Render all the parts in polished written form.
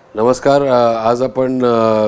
नमस्कार. आज आपण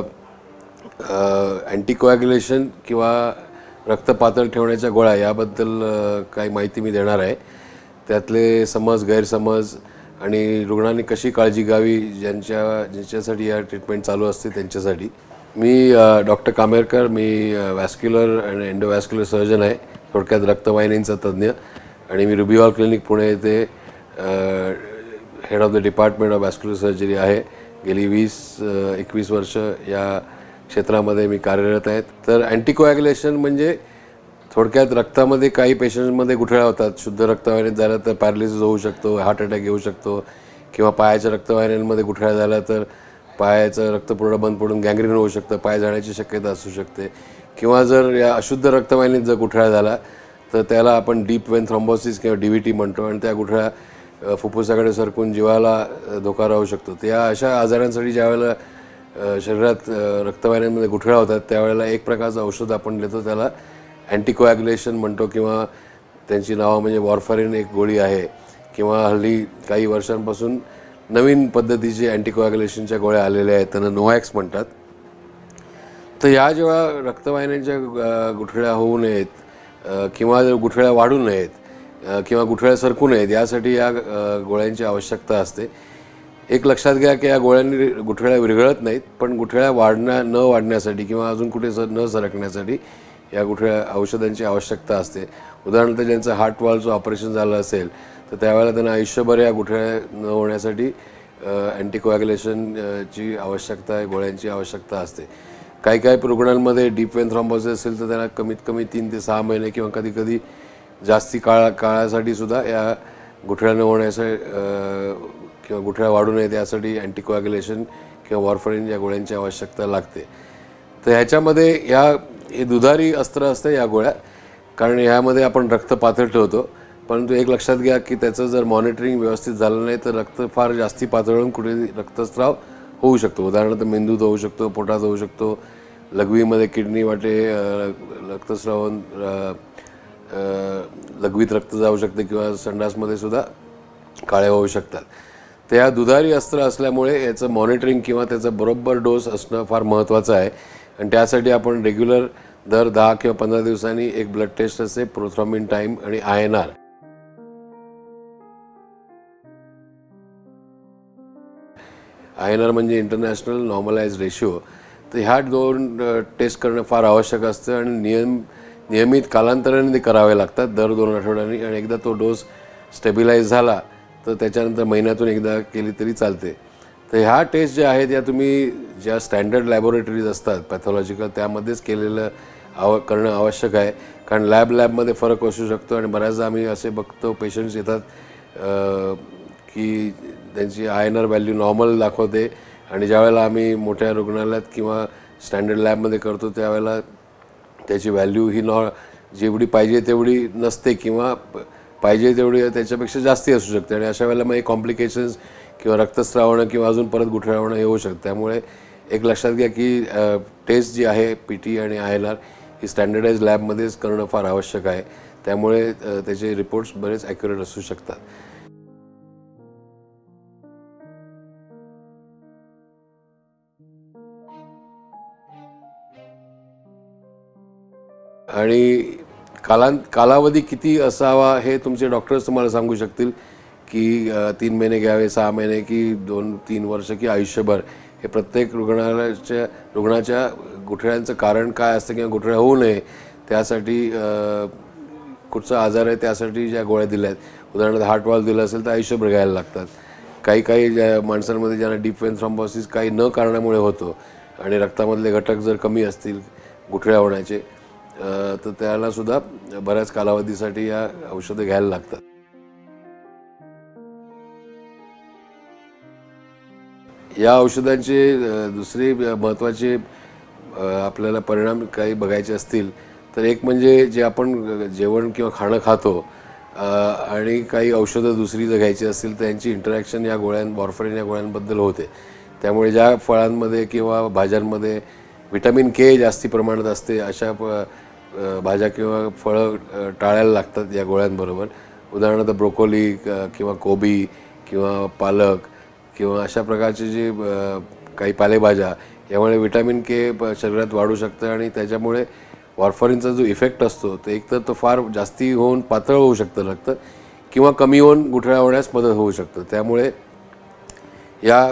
अँटीकोॲग्युलेशन किंवा रक्त पातळ ठेवण्याच्या गोळ्या याबद्दल काही माहिती मी देणार आहे. त्यातले समज, गैरसमज आणि रुग्णांनी कशी काळजी घ्यावी ज्यांच्यासाठी या ट्रीटमेंट चालू असते त्यांच्यासाठी. मी डॉक्टर कामेरकर. मी वॅस्क्युलर आणि एंडोवॅस्क्युलर सर्जन आहे, थोडक्यात रक्तवाहिनींचा तज्ज्ञ. आणि मी रुबिहॉल क्लिनिक पुणे येथे head of the department of vascular surgery आहे. गेली 20-21 वर्ष या क्षेत्रामध्ये मी कार्यरत आहे. तर अँटीकोॲग्युलेशन म्हणजे थोडक्यात रक्तामध्ये काही पेशंटमध्ये गुठळ्या होतात. शुद्ध रक्तवाहिनीत झालं तर पॅरालिसिस होऊ शकतो, हार्ट अटॅक येऊ शकतो, किंवा पायाच्या रक्तवाहिन्यांमध्ये गुठळ्या झाल्या तर पायाचं रक्त पूर्ण बंद पडून गँग्रीन होऊ शकतं, पाय जाण्याची शक्यता असू शकते. किंवा जर या अशुद्ध रक्तवाहिनीत जर गुठळ्या झाला तर त्याला आपण डीप वेन थ्रॉम्बोसिस किंवा DVT म्हणतो, आणि त्या गुठळ्या फुफ्फुसाकडे सरकून जीवाला धोका राहू शकतो. त्या अशा आजारांसाठी ज्यावेळेला शरीरात रक्तवाहिन्यांमध्ये गुठळ्या होतात त्यावेळेला एक प्रकारचं औषध आपण देतो, त्याला अँटीकोॲग्युलेशन म्हणतो, किंवा त्यांची नावं म्हणजे वॉरफॅरिन एक गोळी आहे, किंवा हल्ली काही वर्षांपासून नवीन पद्धतीची अँटीकोॲग्युलेशनच्या गोळ्या आलेल्या आहेत, त्यांना नोव्हॅक्स म्हणतात. तर या जेव्हा रक्तवाहिन्यांच्या गुठळ्या होऊ नयेत किंवा गुठळ्या वाढू नयेत किंवा गुठळ्या सरकू नयेत यासाठी या गोळ्यांची आवश्यकता असते. एक लक्षात घ्या की या गोळ्यांनी गुठळ्या विरघळत नाहीत, पण गुठळ्या न वाढण्यासाठी किंवा अजून कुठे न सरकण्यासाठी या औषधांची आवश्यकता असते. उदाहरणार्थ ज्यांचं हार्ट वॉल्वचं ऑपरेशन झालं असेल तर त्यावेळेला त्यांना आयुष्यभर या गुठळ्या न होण्यासाठी अँटीकोॲग्युलेशनची आवश्यकता आहे, गोळ्यांची आवश्यकता असते. काही रुग्णांमध्ये डीप वेन थ्रॉम्बोसिस असेल तर त्यांना कमीत कमी 3 ते 6 महिने किंवा कधी जास्ती काळासाठी सुद्धा या गुठळ्या न होण्यासाठी किंवा गुठळ्या वाढू नयेत यासाठी अँटीकोॲग्युलेशन किंवा वॉरफॅरिन या गोळ्यांची आवश्यकता लागते. तर ह्याच्यामध्ये हे दुधारी अस्त्र असतं या गोळ्या, कारण ह्यामध्ये आपण रक्त पातळ ठेवतो. परंतु एक लक्षात घ्या की त्याचं जर मॉनिटरिंग व्यवस्थित झालं नाही तर रक्त फार जास्ती पातळून कुठे रक्तस्राव होऊ शकतो. उदाहरणार्थ मेंदूत होऊ शकतो, पोटात होऊ शकतो, लघवीमध्ये किडनी वाटे रक्तस्राव लघवीत रक्त जाऊ शकते, किंवा संडासमध्ये सुद्धा काळे होऊ शकतात. तर या दुधारी अस्त्र असल्यामुळे याचं मॉनिटरिंग किंवा त्याचा बरोबर डोस असणं फार महत्त्वाचं आहे. आणि त्यासाठी आपण रेग्युलर दर 10 किंवा 15 दिवसांनी एक ब्लड टेस्ट असते, प्रोथ्रॉम्बिन टाईम आणि INR. INR म्हणजे इंटरनॅशनल नॉर्मलाइज रेशिओ. तर ह्या 2 टेस्ट करणं फार आवश्यक असतं आणि नियमित कालांतराने ते करावे लागतात दर 2 आठवड्यांनी. आणि एकदा तो डोस स्टेबिलाइज झाला तर त्याच्यानंतर महिन्यातून एकदा केली तरी चालते. तर ह्या टेस्ट ज्या आहेत या तुम्ही ज्या स्टँडर्ड लॅबोरेटरीज असतात पॅथॉलॉजिकल त्यामध्येच करणं आवश्यक आहे, कारण लॅबमध्ये फरक असू शकतो. आणि बऱ्याचदा आम्ही असे बघतो पेशंट्स येतात की त्यांची INR व्हॅल्यू नॉर्मल दाखवते, आणि ज्यावेळेला आम्ही मोठ्या रुग्णालयात किंवा स्टँडर्ड लॅबमध्ये करतो त्यावेळेला त्याची व्हॅल्यू ही जेवढी पाहिजे तेवढी नसते, किंवा पाहिजे तेवढी त्याच्यापेक्षा जास्ती असू शकते. आणि अशा वेळेला मग हे कॉम्प्लिकेशन्स किंवा रक्तस्राव होणं किंवा अजून परत गुठळ्या होणं हे होऊ शकतं. त्यामुळे एक लक्षात घ्या की टेस्ट जी आहे PT आणि INR ही स्टँडर्डाइज लॅबमध्येच करणं फार आवश्यक आहे. त्यामुळे त्याचे रिपोर्ट्स बरेच ॲक्युरेट असू शकतात. आणि कालावधी किती असावा हे तुमचे डॉक्टर्स तुम्हाला सांगू शकतील, की 3 महिने घ्यावे, 6 महिने, की 2-3 वर्ष, की आयुष्यभर. हे प्रत्येक रुग्णाच्या गुठळ्यांचं कारण काय असतं किंवा गुठळ्या होऊ नये त्यासाठी कुठचा आजार आहे त्यासाठी ज्या गोळ्या दिल्या आहेत, उदाहरणार्थ हार्ट वॉल्व दिलं असेल तर आयुष्यभर घ्यायला लागतात. काही ज्या माणसांमध्ये ज्यांना डीप वेन थ्रॉम्बोसिस काही न कारणामुळे होतो आणि रक्तामधले घटक जर कमी असतील गुठळ्या होण्याचे तर त्याला सुद्धा बऱ्याच कालावधीसाठी या औषधं घ्यायला लागतात. या औषधांचे दुसरे महत्त्वाचे आपल्याला परिणाम काही बघायचे असतील तर एक म्हणजे जे आपण जेवण किंवा खाणं खातो आणि काही औषधं दुसरी जर घ्यायची असतील तर त्यांची इंटरॅक्शन या वॉरफॅरिन या गोळ्यांबद्दल होते. त्यामुळे ज्या फळांमध्ये किंवा भाज्यांमध्ये व्हिटॅमिन K जास्ती प्रमाणात असते अशा भाज्या किंवा फळं टाळायला लागतात या गोळ्यांबरोबर. उदाहरणार्थ ब्रोकोली किंवा कोबी किंवा पालक किंवा अशा प्रकारचे जे काही पालेभाज्या, यामुळे व्हिटॅमिन के शरीरात वाढू शकतं आणि त्याच्यामुळे वॉर्फरिनचा जो इफेक्ट असतो ते एकतर तो फार जास्ती होऊन पातळ होऊ शकतं रक्त, किंवा कमी होऊन गुठळ्या होण्यास मदत होऊ शकतं. त्यामुळे या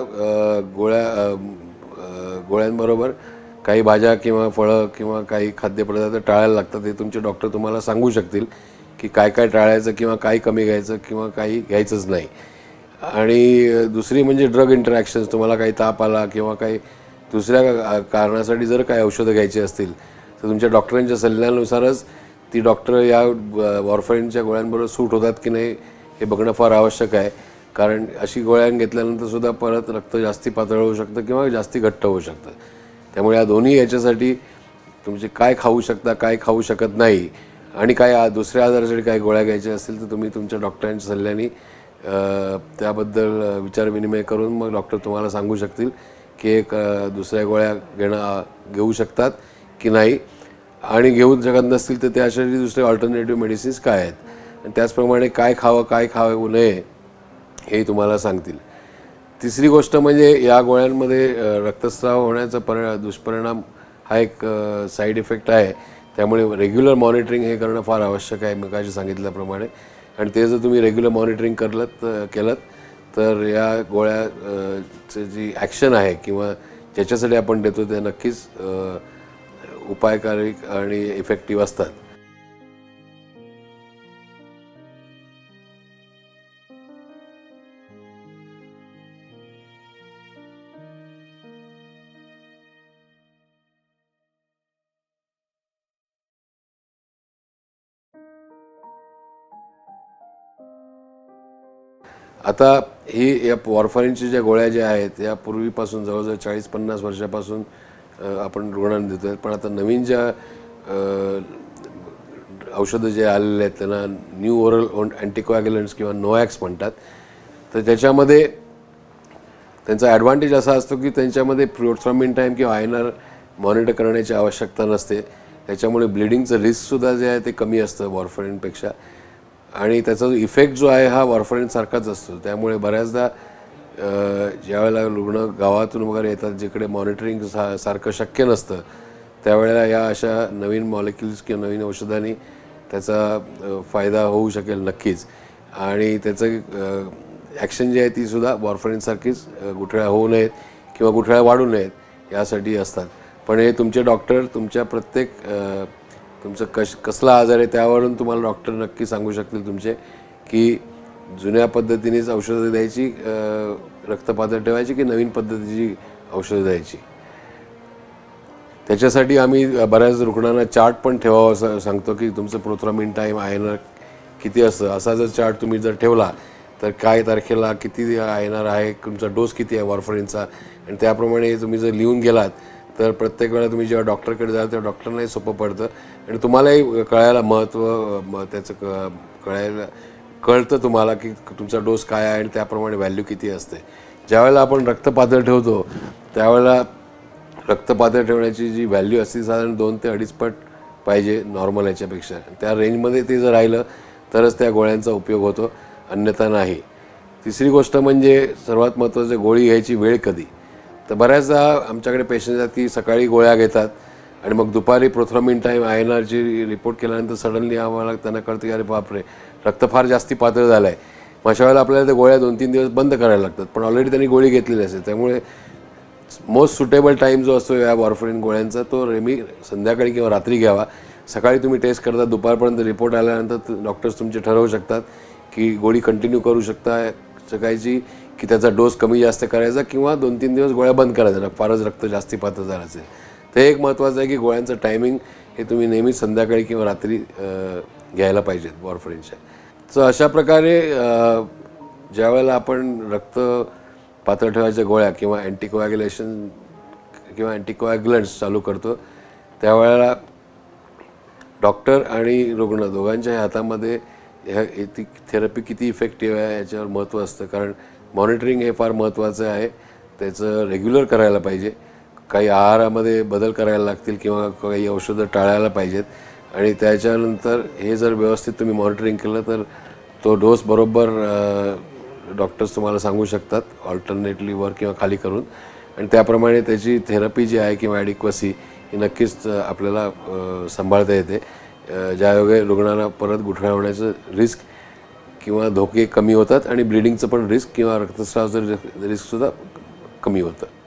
गोळ्यांबरोबर काही भाज्या किंवा फळं किंवा काही खाद्यपदार्थ टाळायला लागतात. हे तुमचे डॉक्टर तुम्हाला सांगू शकतील की काय काय टाळायचं किंवा काही कमी घ्यायचं किंवा काही घ्यायचंच नाही. आणि दुसरी म्हणजे ड्रग इंटरॅक्शन्स. तुम्हाला काही ताप आला किंवा काही दुसऱ्या कारणासाठी जर काही औषधं घ्यायची असतील तर तुमच्या डॉक्टरांच्या सल्ल्यानुसारच ती डॉक्टर या वॉर्फरिनच्या गोळ्यांबरोबर सूट होतात की नाही हे बघणं फार आवश्यक आहे. कारण अशी गोळ्या घेतल्यानंतर सुद्धा परत रक्त जास्ती पातळ होऊ शकतं किंवा जास्ती घट्ट होऊ शकतं. त्यामुळे या दोन्ही याच्यासाठी तुमचे काय खाऊ शकता, काय खाऊ शकत नाही आणि काय दुसऱ्या आजारासाठी काही गोळ्या घ्यायच्या असतील तर तुम्ही तुमच्या डॉक्टरांच्या सल्ल्याने त्याबद्दल विचारविनिमय करून मग डॉक्टर तुम्हाला सांगू शकतील की एक दुसऱ्या गोळ्या घेऊ शकतात की नाही, आणि घेऊ शकत नसतील तर त्यासाठी दुसरे ऑल्टरनेटिव्ह मेडिसिन्स काय आहेत आणि त्याचप्रमाणे काय खावं काय खाऊ नये हे तुम्हाला सांगतील. तिसरी गोष्ट म्हणजे या गोळ्यांमध्ये रक्तस्राव होण्याचा दुष्परिणाम हा एक साईड इफेक्ट आहे. त्यामुळे रेग्युलर मॉनिटरिंग हे करणं फार आवश्यक आहे मगाशी सांगितल्याप्रमाणे. आणि ते जर तुम्ही रेग्युलर मॉनिटरिंग केलं तर या गोळ्याची जी ॲक्शन आहे किंवा ज्याच्यासाठी आपण देतो ते नक्कीच उपायकारी आणि इफेक्टिव्ह असतात. आता ही या वॉर्फरिनच्या ज्या गोळ्या ज्या आहेत या पूर्वीपासून जवळजवळ 40-50 वर्षापासून आपण रुग्णांना देतो आहे. पण आता नवीन ज्या औषधं जे आलेले आहेत त्यांना न्यू ओरल अँटीकोॲग्युलंट्स किंवा नोॲक्स म्हणतात. तर त्याच्यामध्ये त्यांचा ॲडव्हान्टेज असा असतो की त्यांच्यामध्ये प्रोथ्रोम्बिन टाईम किंवा आयएनआर मॉनिटर करण्याची आवश्यकता नसते. त्याच्यामुळे ब्लिडिंगचं रिस्कसुद्धा जे आहे ते कमी असतं वॉर्फरिनपेक्षा. आणि त्याचा जो इफेक्ट जो आहे हा वॉर्फरिनसारखाच असतो. त्यामुळे बऱ्याचदा ज्यावेळेला रुग्ण गावातून वगैरे येतात जिकडे मॉनिटरिंग सारखं शक्य नसतं त्यावेळेला या अशा नवीन मॉलिक्युल्स किंवा नवीन औषधांनी त्याचा फायदा होऊ शकेल नक्कीच. आणि त्याचं ॲक्शन जी आहे तीसुद्धा वॉर्फरिनसारखीच गुठळ्या होऊ नयेत किंवा गुठळ्या वाढू नयेत यासाठी असतात. पण हे तुमचे डॉक्टर तुमच्या प्रत्येक तुमचं कसला आजार आहे त्यावरून तुम्हाला डॉक्टर नक्की सांगू शकतील तुमचे की जुन्या पद्धतीनेच औषधं द्यायची, रक्तपातळ ठेवायची की नवीन पद्धतीची औषधं द्यायची. त्याच्यासाठी आम्ही बऱ्याच रुग्णांना चार्ट पण ठेवावं सांगतो की तुमचं प्रोथ्रोम्बिन टाईम आयएनआर किती असतं. असा जर चार्ट तुम्ही जर ठेवला तर काय तारखेला किती आयएनआर आहे, तुमचा डोस किती आहे वॉर्फरिनचा, आणि त्याप्रमाणे तुम्ही जर लिहून गेलात तर प्रत्येक वेळा तुम्ही जेव्हा डॉक्टरकडे जाल तेव्हा डॉक्टरनाही सोपं पडतं आणि तुम्हालाही कळायला त्याचं कळतं तुम्हाला की तुमचा डोस काय आहे आणि त्याप्रमाणे व्हॅल्यू किती असते. ज्यावेळेला आपण रक्तपातळ ठेवतो त्यावेळेला रक्तपातळ ठेवण्याची जी व्हॅल्यू असते साधारण 2 ते 2.5 पट पाहिजे नॉर्मल याच्यापेक्षा. त्या रेंजमध्ये ते जर राहिलं तरच त्या गोळ्यांचा उपयोग होतो, अन्यथा नाही. तिसरी गोष्ट म्हणजे सर्वात महत्त्वाचं, गोळी घ्यायची वेळ कधी. तर बऱ्याचदा आमच्याकडे पेशंट आहेत की सकाळी गोळ्या घेतात आणि मग दुपारी प्रोथ्रोम्बिन टाईम आयएनआरची रिपोर्ट केल्यानंतर सडनली आम्हाला त्यांना कळतं की अरे बापरे रक्त फार जास्ती पातळ झालं आहे. अशा वेळेला आपल्याला त्या गोळ्या 2-3 दिवस बंद करायला लागतात. पण ऑलरेडी त्यांनी गोळी घेतलेली असते. त्यामुळे मोस्ट सुटेबल टाईम जो असतो या वॉर्फरिन गोळ्यांचा तो संध्याकाळी किंवा रात्री घ्यावा. सकाळी तुम्ही टेस्ट करता, दुपारपर्यंत रिपोर्ट आल्यानंतर डॉक्टर्स तुमचे ठरवू शकतात की गोळी कंटिन्यू करू शकता सकाळची की त्याचा डोस कमी जास्त करायचा किंवा 2-3 दिवस गोळ्या बंद करायचा फारच रक्त जास्ती पातळ झालं असेल. ते एक महत्त्वाचं आहे की गोळ्यांचं टायमिंग हे तुम्ही नेहमी संध्याकाळी किंवा रात्री घ्यायला पाहिजेत वॉर्फरिनच्या. तर अशा प्रकारे ज्यावेळेला आपण रक्त पातळ ठेवायच्या गोळ्या किंवा अँटीकोॲग्युलेशन किंवा अँटीकोॲग्युलंट्स चालू करतो त्यावेळेला डॉक्टर आणि रुग्ण दोघांच्या हातामध्ये ती थेरपी किती इफेक्टिव्ह आहे याच्यावर महत्त्व असतं. कारण मॉनिटरिंग हे फार महत्त्वाचं आहे. त्याचं रेग्युलर करायला पाहिजे. काही आहारामध्ये बदल करायला लागतील किंवा काही औषधं टाळायला पाहिजेत आणि त्याच्यानंतर हे जर व्यवस्थित तुम्ही मॉनिटरिंग केलं तर तो डोस बरोबर डॉक्टर्स तुम्हाला सांगू शकतात ऑल्टरनेटली वर किंवा खाली करून, आणि त्याप्रमाणे त्याची थेरपी जी आहे किंवा ॲडिक्वसी ही नक्कीच आपल्याला सांभाळता येते, ज्यायोगे रुग्णांना परत गुठळ्या होण्याचं रिस्क किंवा धोके कमी होतात आणि ब्लिडिंगचं पण रिस्क किंवा रक्तस्रावाचं रिस्कसुद्धा कमी होतं.